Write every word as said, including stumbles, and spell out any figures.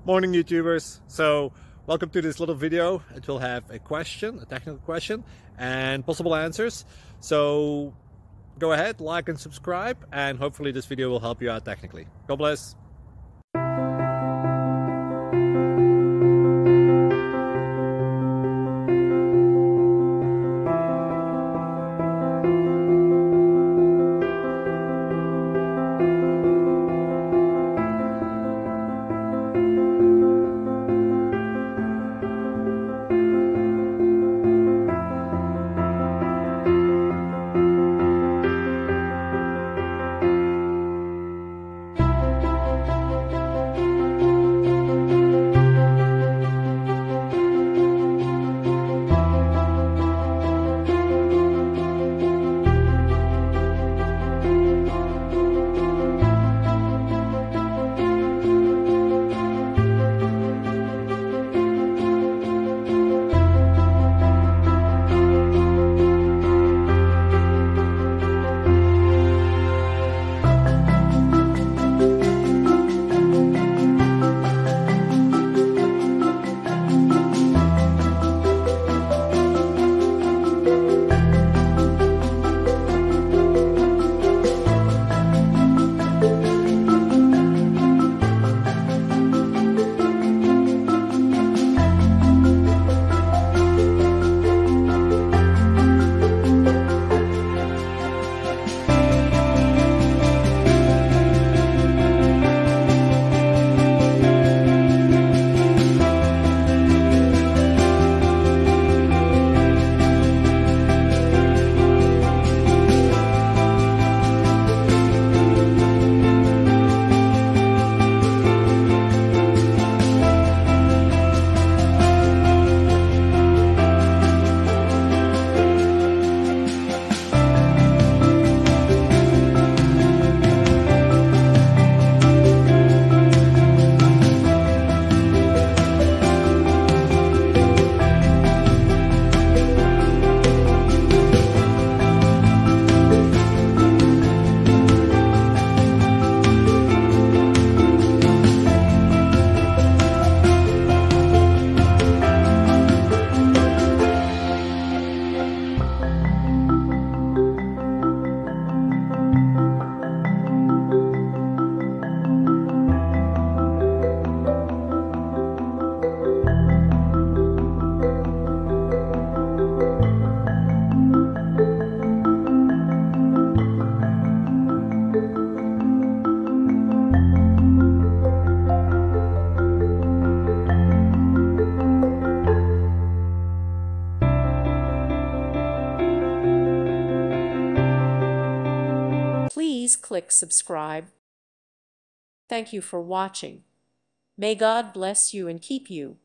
Morning YouTubers. So welcome to this little video. It will have a question, a technical question, and possible answers. So go ahead, like and subscribe, and hopefully this video will help you out technically. God bless. Please click subscribe. Thank you for watching. May God bless you and keep you.